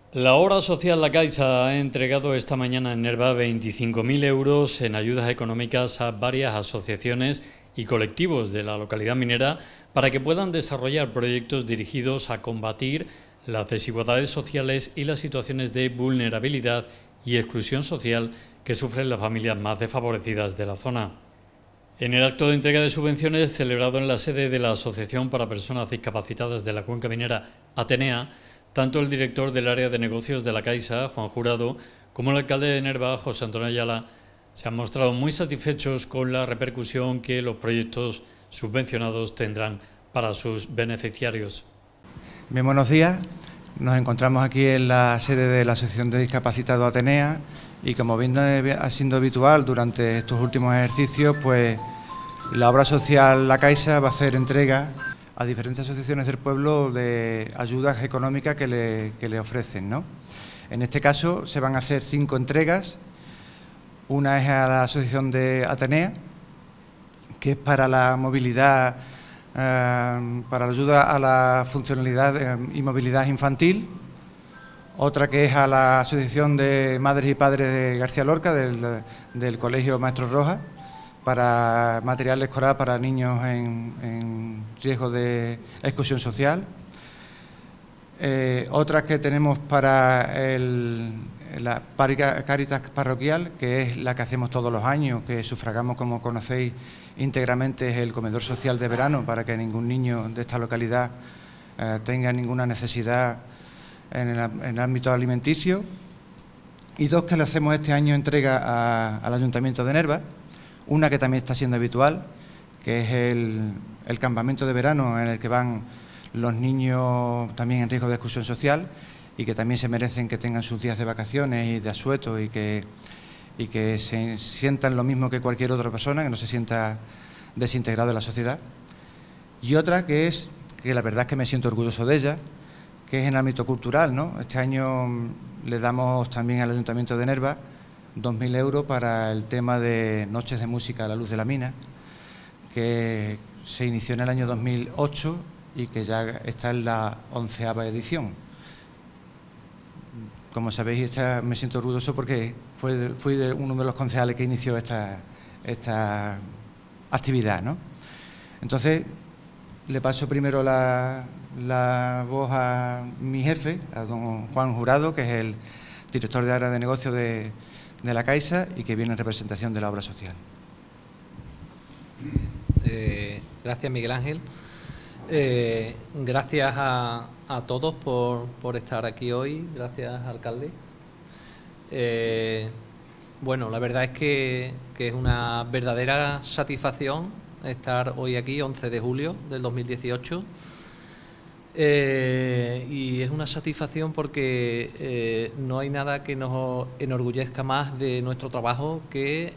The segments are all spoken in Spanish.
La obra social La Caixa ha entregado esta mañana en Nerva 25.000 euros en ayudas económicas a varias asociaciones y colectivos de la localidad minera para que puedan desarrollar proyectos dirigidos a combatir las desigualdades sociales y las situaciones de vulnerabilidad y exclusión social que sufren las familias más desfavorecidas de la zona. En el acto de entrega de subvenciones celebrado en la sede de la Asociación para Personas Discapacitadas de la Cuenca Minera Atenea, tanto el director del área de negocios de La Caixa, Juan Jurado, como el alcalde de Nerva, José Antonio Ayala, se han mostrado muy satisfechos con la repercusión que los proyectos subvencionados tendrán para sus beneficiarios. Bien, buenos días. Nos encontramos aquí en la sede de la Asociación de Discapacitados Atenea y, como ha sido habitual durante estos últimos ejercicios, pues la obra social La Caixa va a hacer entrega a diferentes asociaciones del pueblo de ayudas económicas que le ofrecen, ¿no? En este caso se van a hacer 5 entregas. Una es a la Asociación de Atenea, que es para la movilidad, para la ayuda a la funcionalidad y movilidad infantil. Otra que es a la Asociación de Madres y Padres de García Lorca, del Colegio Maestro Rojas, para material escolar para niños en riesgo de exclusión social. Otras que tenemos para la Cáritas Parroquial, que es la que hacemos todos los años, que sufragamos, como conocéis, íntegramente, es el comedor social de verano, para que ningún niño de esta localidad tenga ninguna necesidad en el ámbito alimenticio. Y 2 que le hacemos este año entrega al Ayuntamiento de Nerva. Una que también está siendo habitual, que es el campamento de verano en el que van los niños también en riesgo de exclusión social y que también se merecen que tengan sus días de vacaciones y de asueto y que se sientan lo mismo que cualquier otra persona, que no se sienta desintegrado de la sociedad. Y otra que la verdad es que me siento orgulloso de ella, que es en el ámbito cultural, ¿no? Este año le damos también al Ayuntamiento de Nerva 2.000 euros para el tema de Noches de Música a la Luz de la Mina, que se inició en el año 2008 y que ya está en la 11ª edición. Como sabéis, me siento orgulloso porque fui uno de los concejales que inició esta actividad, ¿no? Entonces, le paso primero la voz a mi jefe, a don Juan Jurado, que es el director de área de negocio de La Caixa y que viene en representación de la obra social. Gracias, Miguel Ángel. Gracias a todos por estar aquí hoy. Gracias, alcalde. Bueno, la verdad es que es una verdadera satisfacción estar hoy aquí, 11 de julio del 2018. Y es una satisfacción porque no hay nada que nos enorgullezca más de nuestro trabajo que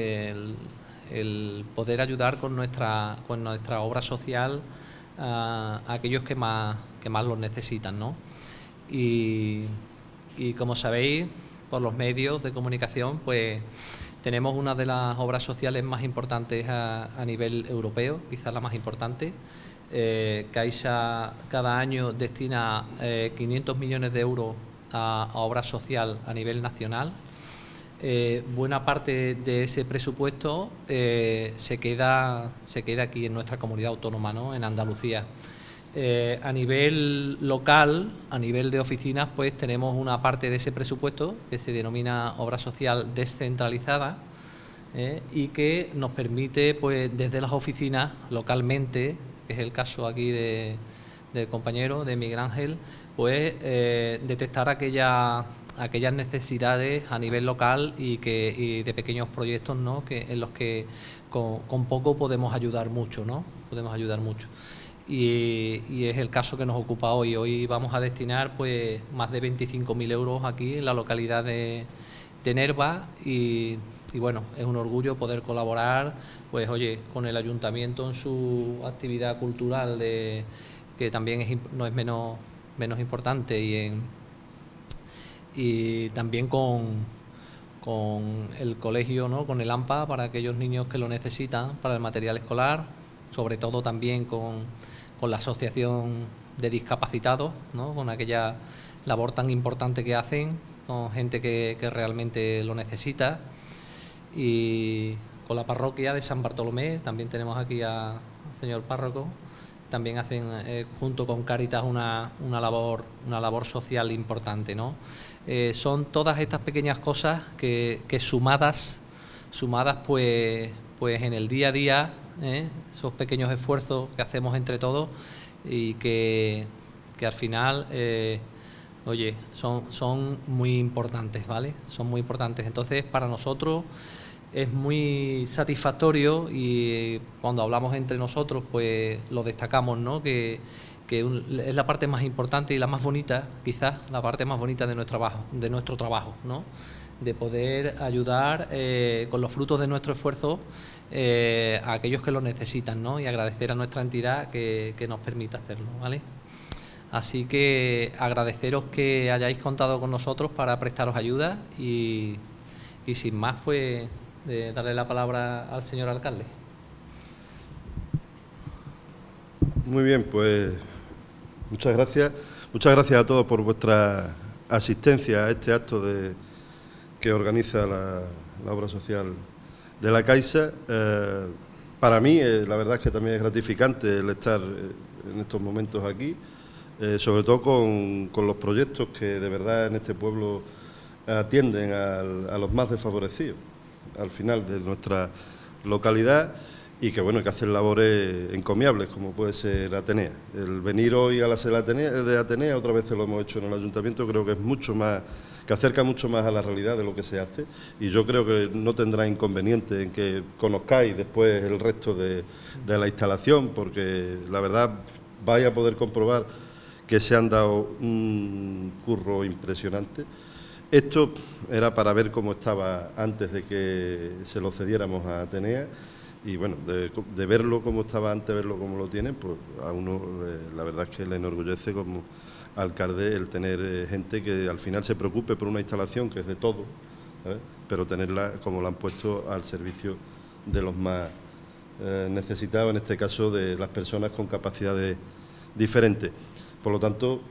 el poder ayudar con nuestra obra social a aquellos que más los necesitan, ¿no? Y como sabéis, por los medios de comunicación, pues tenemos una de las obras sociales más importantes a nivel europeo, quizás la más importante. Caixa cada año destina 500 millones de euros a obra social a nivel nacional. Buena parte de ese presupuesto se queda aquí en nuestra comunidad autónoma, ¿no? En Andalucía. A nivel local, a nivel de oficinas, pues tenemos una parte de ese presupuesto que se denomina obra social descentralizada y que nos permite, pues desde las oficinas localmente, que es el caso aquí del compañero, de Miguel Ángel, pues detectar aquellas necesidades a nivel local y de pequeños proyectos, ¿no? En los que con poco podemos ayudar mucho, ¿no? Podemos ayudar mucho. Y es el caso que nos ocupa hoy. Hoy vamos a destinar pues más de 25.000 euros aquí en la localidad de Nerva y bueno, es un orgullo poder colaborar, pues oye, con el ayuntamiento en su actividad cultural, que también no es menos importante, y también con el colegio, ¿no? Con el AMPA para aquellos niños que lo necesitan para el material escolar, sobre todo también con la asociación de discapacitados, ¿no? Con aquellas labor tan importante que hacen con gente que realmente lo necesita. Y con la parroquia de San Bartolomé, también tenemos aquí al señor párroco, también hacen junto con Cáritas una labor social importante, ¿no? Son todas estas pequeñas cosas que sumadas pues en el día a día, esos pequeños esfuerzos que hacemos entre todos y que al final, oye, son muy importantes, ¿vale? Son muy importantes. Entonces, para nosotros es muy satisfactorio y cuando hablamos entre nosotros, pues lo destacamos, ¿no? Que es la parte más importante y la más bonita, quizás la parte más bonita de nuestro trabajo, ¿no? De poder ayudar con los frutos de nuestro esfuerzo a aquellos que lo necesitan, ¿no? Y agradecer a nuestra entidad que nos permita hacerlo, ¿vale? Así que agradeceros que hayáis contado con nosotros para prestaros ayuda y sin más, pues darle la palabra al señor alcalde. Muy bien, pues muchas gracias. Muchas gracias a todos por vuestra asistencia a este acto que organiza la obra social de la Caixa. Para mí, la verdad es que también es gratificante el estar en estos momentos aquí, sobre todo con los proyectos que de verdad en este pueblo atienden a los más desfavorecidos, al final de nuestra localidad, y que bueno, que hacen labores encomiables, como puede ser Atenea. El venir hoy a la sede de Atenea, otra vez lo hemos hecho en el Ayuntamiento, creo que es mucho más, que acerca mucho más a la realidad de lo que se hace, y yo creo que no tendrá inconveniente en que conozcáis después el resto de la instalación, porque la verdad vais a poder comprobar que se han dado un curro impresionante. Esto era para ver cómo estaba antes de que se lo cediéramos a Atenea, y bueno, de verlo como estaba antes, verlo como lo tienen, pues a uno la verdad es que le enorgullece como alcalde el tener gente que al final se preocupe por una instalación que es de todo, ¿sabes? Pero tenerla como la han puesto al servicio de los más necesitados, en este caso de las personas con capacidades diferentes. Por lo tanto,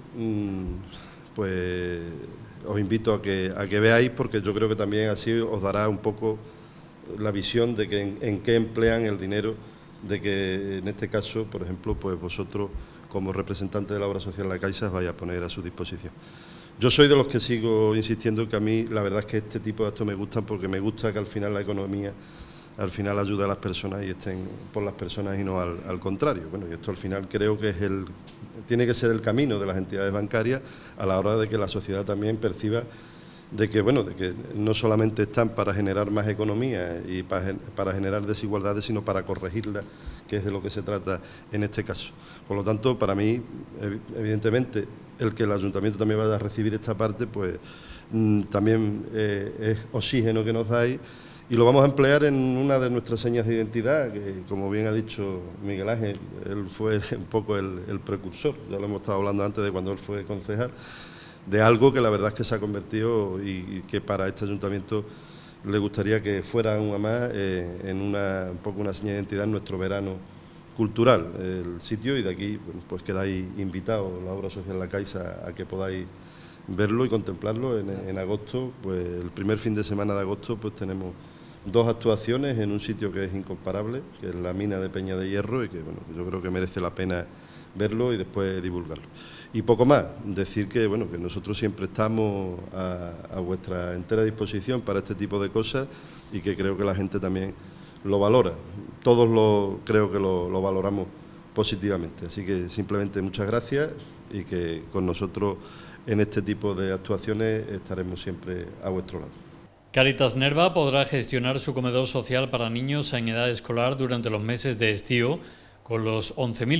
pues os invito a que veáis, porque yo creo que también así os dará un poco la visión de que en qué emplean el dinero, de que en este caso, por ejemplo, pues vosotros como representantes de la obra social de la Caixa os vais a poner a su disposición. Yo soy de los que sigo insistiendo que a mí la verdad es que este tipo de actos me gustan, porque me gusta que al final la economía al final ayude a las personas y estén por las personas y no al contrario. Bueno, y esto al final creo que tiene que ser el camino de las entidades bancarias a la hora de que la sociedad también perciba de que no solamente están para generar más economía y para generar desigualdades, sino para corregirlas, que es de lo que se trata en este caso. Por lo tanto, para mí, evidentemente, el que el Ayuntamiento también vaya a recibir esta parte, pues también es oxígeno que nos dais, y lo vamos a emplear en una de nuestras señas de identidad, que como bien ha dicho Miguel Ángel, él fue un poco el precursor, ya lo hemos estado hablando antes de cuando él fue concejal, de algo que la verdad es que se ha convertido y que para este ayuntamiento le gustaría que fuera aún más en un poco una señal de identidad en nuestro verano cultural, el sitio, y de aquí pues quedáis invitados, la obra social La Caixa, a que podáis verlo y contemplarlo en agosto. Pues el primer fin de semana de agosto pues tenemos 2 actuaciones en un sitio que es incomparable, que es la mina de Peña de Hierro, y que bueno, yo creo que merece la pena verlo y después divulgarlo. Y poco más, decir que bueno, que nosotros siempre estamos a vuestra entera disposición para este tipo de cosas, y que creo que la gente también lo valora. Todos creo que lo valoramos positivamente. Así que simplemente muchas gracias, y que con nosotros en este tipo de actuaciones estaremos siempre a vuestro lado. Cáritas Nerva podrá gestionar su comedor social para niños en edad escolar durante los meses de estío, con los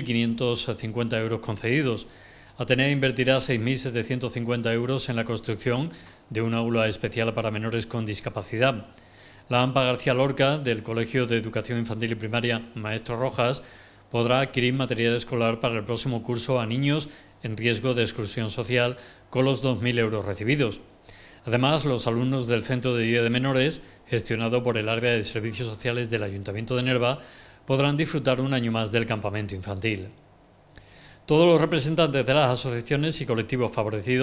11.550 euros concedidos. Atenea invertirá 6.750 euros en la construcción de un aula especial para menores con discapacidad. La AMPA García Lorca, del Colegio de Educación Infantil y Primaria Maestro Rojas, podrá adquirir material escolar para el próximo curso a niños en riesgo de exclusión social con los 2.000 euros recibidos. Además, los alumnos del Centro de Día de Menores, gestionado por el Área de Servicios Sociales del Ayuntamiento de Nerva, podrán disfrutar un año más del campamento infantil. Todos los representantes de las asociaciones y colectivos favorecidos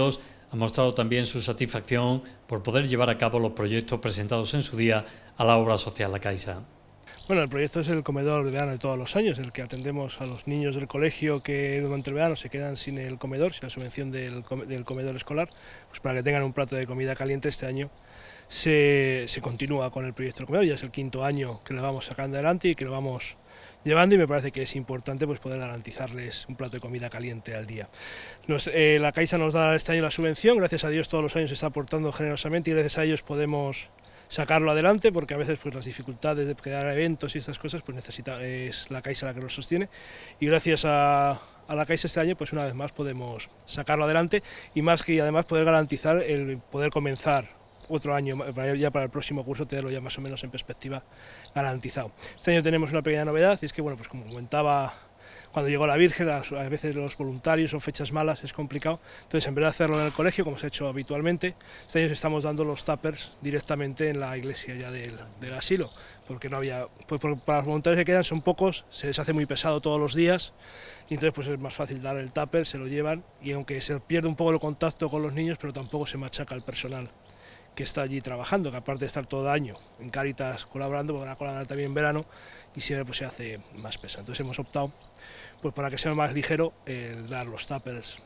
ha mostrado también su satisfacción por poder llevar a cabo los proyectos presentados en su día a la obra social La Caixa. Bueno, el proyecto es el comedor de verano de todos los años, el que atendemos a los niños del colegio que durante el verano se quedan sin el comedor, sin la subvención del comedor escolar, pues para que tengan un plato de comida caliente. Este año se continúa con el proyecto del comedor, ya es el 5.º año que lo vamos sacando adelante y que lo vamos llevando, y me parece que es importante pues poder garantizarles un plato de comida caliente al día. La Caixa nos da este año la subvención, gracias a Dios todos los años se está aportando generosamente y gracias a ellos podemos sacarlo adelante, porque a veces pues las dificultades de crear eventos y estas cosas pues es la Caixa la que lo sostiene, y gracias a la Caixa este año pues una vez más podemos sacarlo adelante, y más que además poder garantizar el poder comenzar otro año, ya para el próximo curso tenerlo ya más o menos en perspectiva garantizado. Este año tenemos una pequeña novedad, y es que bueno, pues como comentaba, cuando llegó la Virgen, a veces los voluntarios son fechas malas, es complicado, entonces en vez de hacerlo en el colegio, como se ha hecho habitualmente, este año estamos dando los tuppers directamente en la iglesia ya del asilo, porque no había, pues para los voluntarios que quedan son pocos, se les hace muy pesado todos los días, y entonces pues es más fácil dar el tupper, se lo llevan, y aunque se pierde un poco el contacto con los niños, pero tampoco se machaca el personal que está allí trabajando, que aparte de estar todo el año en Cáritas colaborando, porque van a colaborar también en verano, y siempre pues se hace más pesado. Entonces hemos optado pues para que sea más ligero el dar los tuppers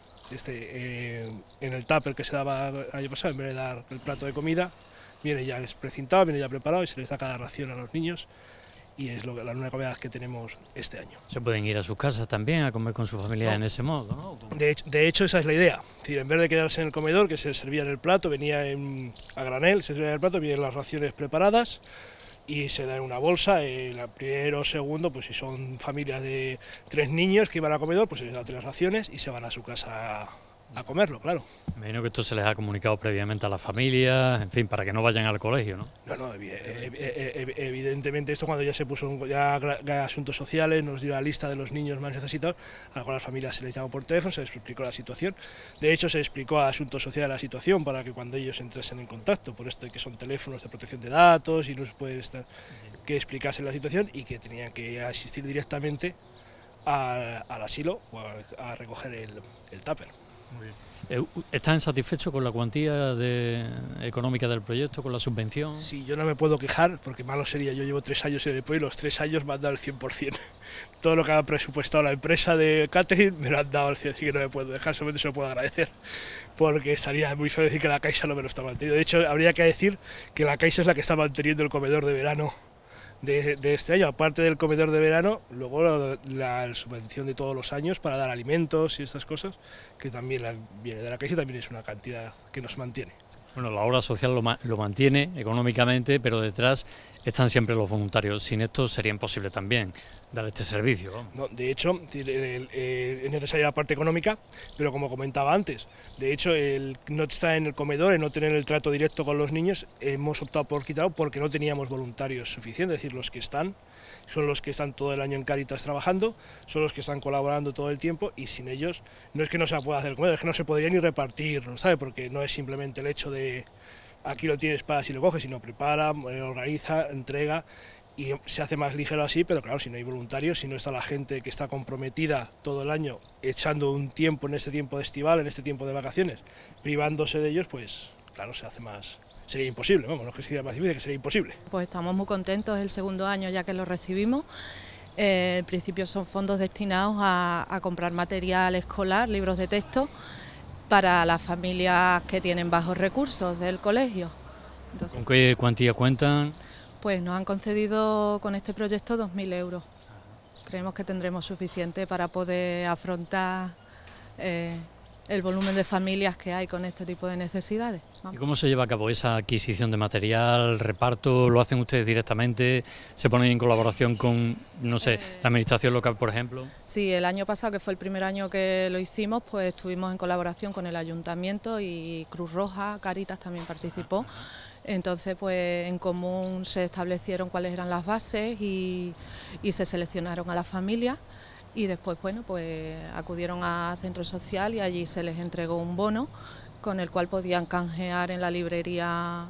en el tupper que se daba el año pasado, en vez de dar el plato de comida, viene ya precintado, viene ya preparado y se les da cada ración a los niños, y es la única novedad que tenemos este año. Se pueden ir a sus casas también a comer con su familia en ese modo, ¿no? De hecho esa es la idea, es decir, en vez de quedarse en el comedor, que se servía en el plato, venía a granel, se servía en el plato, vienen las raciones preparadas y se da en una bolsa, el primero o segundo, pues si son familias de 3 niños que iban al comedor, pues se les da 3 raciones y se van a su casa a comerlo, claro. Me imagino que esto se les ha comunicado previamente a las familias, en fin, para que no vayan al colegio, ¿no? No, evidentemente esto cuando ya se puso ya Asuntos Sociales, nos dio la lista de los niños más necesitados, a las familias se les llamó por teléfono, se les explicó la situación. De hecho, se explicó a Asuntos Sociales la situación para que cuando ellos entrasen en contacto, por esto de que son teléfonos de protección de datos y no se puede estar, que explicasen la situación y que tenían que asistir directamente al asilo o a recoger el tupper. Muy bien. ¿Están satisfechos con la cuantía económica del proyecto, con la subvención? Sí, yo no me puedo quejar, porque malo sería, yo llevo 3 años en el pueblo y los 3 años me han dado el 100%. Todo lo que ha presupuestado la empresa de catering me lo han dado al 100%, así que no me puedo dejar, solamente se lo puedo agradecer, porque estaría muy feo decir que la Caixa no me lo está manteniendo. De hecho, habría que decir que la Caixa es la que está manteniendo el comedor de verano de este año, aparte del comedor de verano, luego la subvención de todos los años para dar alimentos y estas cosas, que también viene de la Caixa, también es una cantidad que nos mantiene. Bueno, la obra social lo mantiene económicamente, pero detrás están siempre los voluntarios. Sin esto sería imposible también dar este servicio, ¿no? No, de hecho, es necesaria la parte económica, pero como comentaba antes, de hecho, el no estar en el comedor, el no tener el trato directo con los niños, hemos optado por quitarlo porque no teníamos voluntarios suficientes, es decir, los que están son los que están todo el año en Cáritas trabajando, son los que están colaborando todo el tiempo, y sin ellos no es que no se pueda hacer el comedor, es que no se podría ni repartir, ¿sabe? Porque no es simplemente el hecho de aquí lo tienes para si lo coges, sino prepara, organiza, entrega, y se hace más ligero así, pero claro, si no hay voluntarios, si no está la gente que está comprometida todo el año, echando un tiempo en este tiempo de estival, en este tiempo de vacaciones, privándose de ellos, pues claro, se hace más... Sería imposible, vamos, no es que sería más difícil, que sería imposible. Pues estamos muy contentos, es el segundo año ya que lo recibimos. En principio son fondos destinados a comprar material escolar, libros de texto, para las familias que tienen bajos recursos del colegio. Entonces, ¿con qué cuantía cuentan? Pues nos han concedido con este proyecto 2.000 euros. Creemos que tendremos suficiente para poder afrontar el volumen de familias que hay con este tipo de necesidades. ¿Y cómo se lleva a cabo esa adquisición de material, reparto? ¿Lo hacen ustedes directamente? ¿Se ponen en colaboración con, no sé, la administración local, por ejemplo? Sí, el año pasado, que fue el primer año que lo hicimos, pues estuvimos en colaboración con el Ayuntamiento y Cruz Roja, Cáritas también participó. Entonces, pues en común se establecieron cuáles eran las bases y se seleccionaron a las familias. Y después, bueno, pues acudieron a Centro Social y allí se les entregó un bono con el cual podían canjear en la librería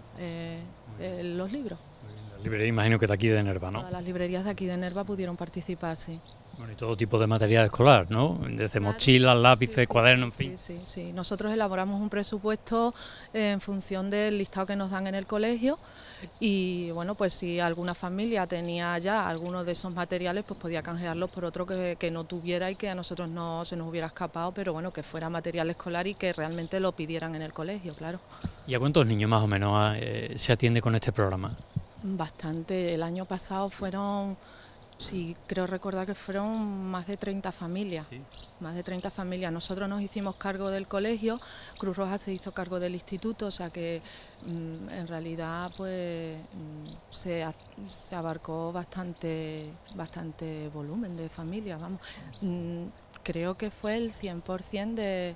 los libros. La librería, imagino que de aquí de Nerva, ¿no? Todas las librerías de aquí de Nerva pudieron participar, sí. Bueno, y todo tipo de material escolar, ¿no? Desde mochilas, lápices, cuadernos, en fin. Sí. Nosotros elaboramos un presupuesto en función del listado que nos dan en el colegio y, bueno, pues si alguna familia tenía ya algunos de esos materiales, pues podía canjearlos por otro que no tuviera y que a nosotros no se nos hubiera escapado, pero bueno, que fuera material escolar y que realmente lo pidieran en el colegio, claro. ¿Y a cuántos niños más o menos se atiende con este programa? Bastante. El año pasado fueron... Sí, creo recordar que fueron más de 30 familias, sí. Más de 30 familias. Nosotros nos hicimos cargo del colegio, Cruz Roja se hizo cargo del instituto, o sea que en realidad pues se abarcó bastante volumen de familias, vamos. Creo que fue el 100%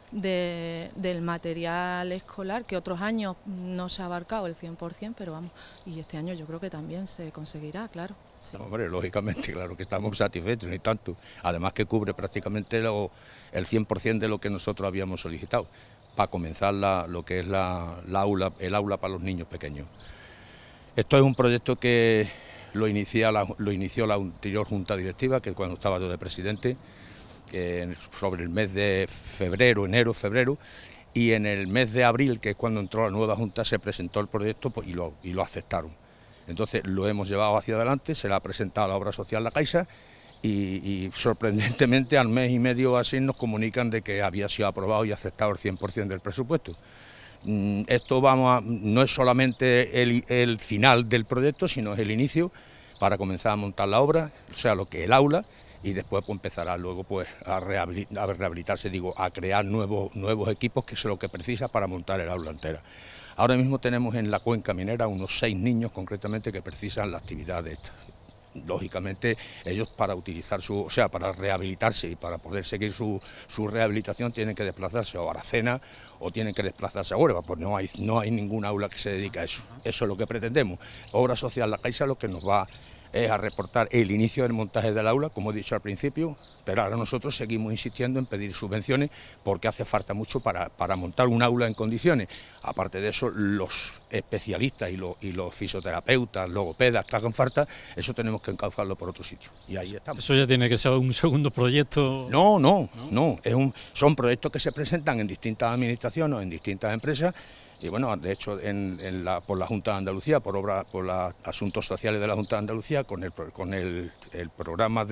del material escolar, que otros años no se ha abarcado el 100%, pero vamos, y este año yo creo que también se conseguirá, claro. Sí. Hombre, lógicamente, claro que estamos satisfechos, ni tanto. Además que cubre prácticamente el 100% de lo que nosotros habíamos solicitado, para comenzar lo que es el aula para los niños pequeños. Esto es un proyecto que lo inició la anterior Junta Directiva, que cuando estaba yo de presidente, sobre el mes de enero, febrero, y en el mes de abril, que es cuando entró la nueva Junta, se presentó el proyecto pues, y lo aceptaron. Entonces lo hemos llevado hacia adelante, se le ha presentado a la obra social La Caixa y sorprendentemente al mes y medio así nos comunican de que había sido aprobado y aceptado el 100% del presupuesto. Esto no es solamente el final del proyecto, sino es el inicio para comenzar a montar la obra, o sea, lo que es el aula, y después pues, empezará luego pues, a rehabilitarse, a crear nuevos equipos, que es lo que precisa para montar el aula entera. Ahora mismo tenemos en la cuenca minera unos 6 niños concretamente que precisan la actividad de esta. Lógicamente ellos para para rehabilitarse y para poder seguir su rehabilitación tienen que desplazarse o a Aracena o tienen que desplazarse a Huelva, pues no hay ningún aula que se dedique a eso. Eso es lo que pretendemos. Obra Social La Caixa lo que nos va es a reportar el inicio del montaje del aula, como he dicho al principio, pero ahora nosotros seguimos insistiendo en pedir subvenciones porque hace falta mucho para montar un aula en condiciones. Aparte de eso, los especialistas y los fisioterapeutas, logopedas que hagan falta, eso tenemos que encauzarlo por otro sitio. Y ahí estamos. ¿Eso ya tiene que ser un segundo proyecto? No. Son proyectos que se presentan en distintas administraciones o en distintas empresas. Y bueno, de hecho, por la Junta de Andalucía, por los asuntos sociales de la Junta de Andalucía, con el programa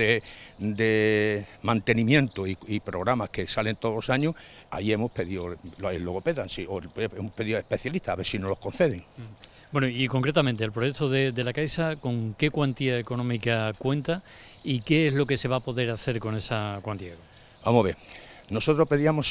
de mantenimiento y programas que salen todos los años, ahí hemos pedido el logopeda, sí, o hemos pedido especialistas, a ver si nos los conceden. Bueno, y concretamente, el proyecto de La Caixa, ¿con qué cuantía económica cuenta y qué es lo que se va a poder hacer con esa cuantía? Vamos a ver, nosotros pedíamos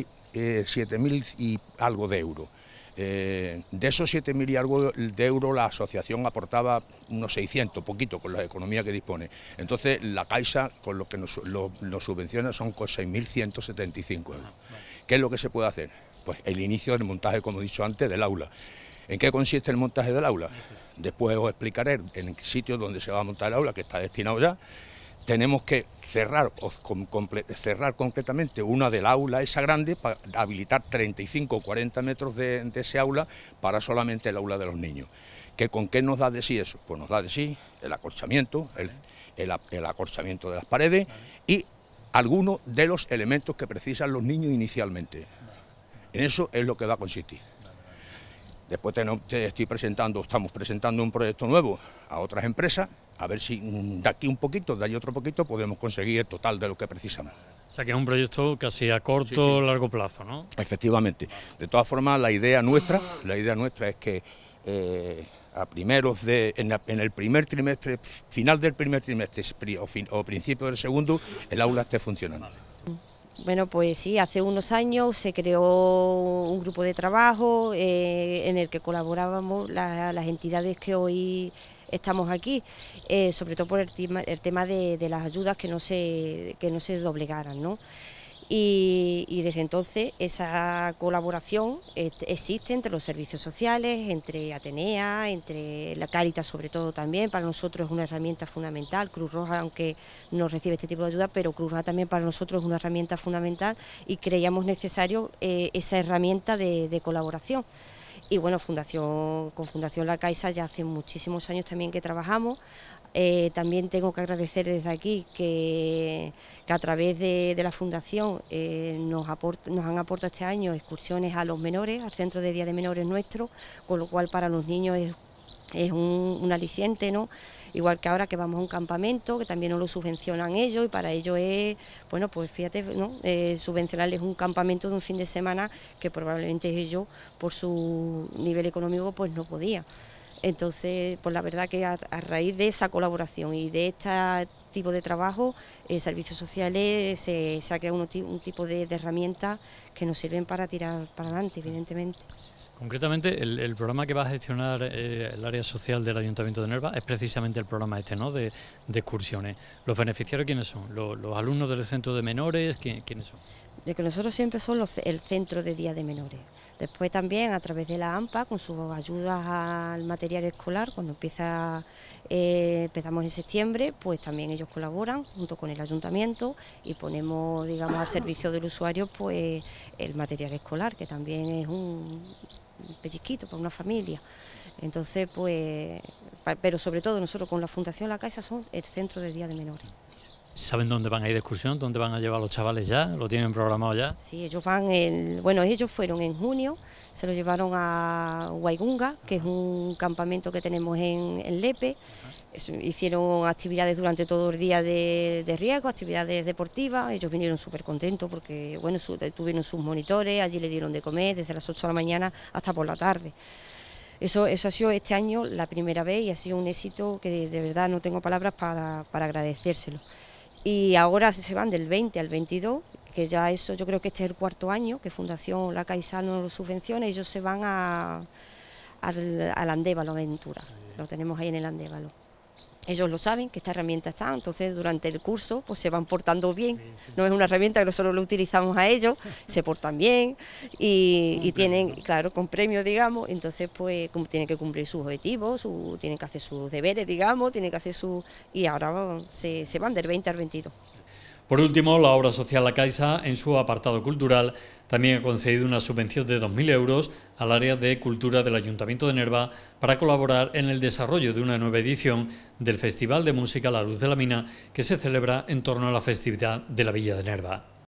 7.000 y algo de euros. De esos 7.000 y algo de euros la asociación aportaba unos 600, poquito, con la economía que dispone. Entonces la Caixa, con lo que nos subvenciona, son con 6.175 euros. ¿Qué es lo que se puede hacer? Pues el inicio del montaje, como he dicho antes, del aula. ¿En qué consiste el montaje del aula? Después os explicaré en el sitio donde se va a montar el aula, que está destinado ya. Tenemos que cerrar concretamente una del aula esa grande para habilitar 35 o 40 metros de ese aula para solamente el aula de los niños. ¿Con qué nos da de sí eso? Pues nos da de sí el acolchamiento, el acolchamiento de las paredes y algunos de los elementos que precisan los niños inicialmente. En eso es lo que va a consistir. Después estamos presentando un proyecto nuevo a otras empresas, a ver si de aquí un poquito, de ahí otro poquito, podemos conseguir el total de lo que precisamos. O sea que es un proyecto casi a corto, largo plazo, ¿no? Efectivamente. De todas formas, la idea nuestra es que en el primer trimestre, final del primer trimestre o principio del segundo, el aula esté funcionando. Bueno, pues sí, hace unos años se creó un grupo de trabajo en el que colaborábamos las entidades que hoy estamos aquí, sobre todo por el tema de las ayudas que no se doblegaran, ¿no? Y desde entonces esa colaboración existe entre los servicios sociales, entre Atenea, entre la Cáritas sobre todo también. Para nosotros es una herramienta fundamental, Cruz Roja aunque no recibe este tipo de ayuda, pero Cruz Roja también para nosotros es una herramienta fundamental y creíamos necesario esa herramienta de colaboración. Y bueno, con Fundación La Caixa ya hace muchísimos años también que trabajamos. También tengo que agradecer desde aquí que a través de la Fundación nos han aportado este año excursiones a los menores, al Centro de Día de Menores nuestro, con lo cual para los niños es un aliciente, ¿no? Igual que ahora que vamos a un campamento, que también nos lo subvencionan ellos, y para ellos es, bueno, pues fíjate, ¿no? Subvencionarles un campamento de un fin de semana que probablemente ellos, por su nivel económico, pues no podían. Entonces, pues la verdad que a raíz de esa colaboración y de este tipo de trabajo, servicios sociales se ha creado un tipo de herramientas que nos sirven para tirar para adelante, evidentemente. Concretamente, el programa que va a gestionar el área social del Ayuntamiento de Nerva es precisamente el programa este, ¿no?, de excursiones. ¿Los beneficiarios quiénes son? ¿Los alumnos del centro de menores? ¿Quiénes son? De que nosotros siempre somos el Centro de Día de Menores. Después también a través de la AMPA, con sus ayudas al material escolar, cuando empezamos en septiembre, pues también ellos colaboran junto con el ayuntamiento y ponemos, digamos, al servicio del usuario pues el material escolar, que también es un pellizquito para una familia. Entonces, pues, pero sobre todo nosotros con la Fundación La Caixa somos el Centro de Día de Menores. ¿Saben dónde van a ir de excursión? ¿Dónde van a llevar a los chavales ya? ¿Lo tienen programado ya? Sí, ellos ellos fueron en junio, se lo llevaron a Waigunga, que es un campamento que tenemos en Lepe. Hicieron actividades durante todo el día de riesgo, actividades deportivas. Ellos vinieron súper contentos porque, bueno, tuvieron sus monitores, allí le dieron de comer desde las 8 de la mañana hasta por la tarde. Eso ha sido este año la primera vez y ha sido un éxito que de verdad no tengo palabras para agradecérselo. Y ahora se van del 20 al 22, que ya eso yo creo que este es el cuarto año que Fundación La Caixa nos lo subvenciona, y ellos se van al Andévalo Aventura, lo tenemos ahí en el Andévalo. Ellos lo saben, que esta herramienta está, entonces durante el curso pues se van portando bien. No es una herramienta que nosotros lo utilizamos a ellos, se portan bien y tienen, claro, con premio, digamos, entonces pues tienen que cumplir sus objetivos, tienen que hacer sus deberes, digamos, tienen que hacer y ahora se van del 20 al 22. Por último, la obra social La Caixa, en su apartado cultural, también ha concedido una subvención de 2.000 euros al área de cultura del Ayuntamiento de Nerva para colaborar en el desarrollo de una nueva edición del Festival de Música La Luz de la Mina, que se celebra en torno a la festividad de la Villa de Nerva.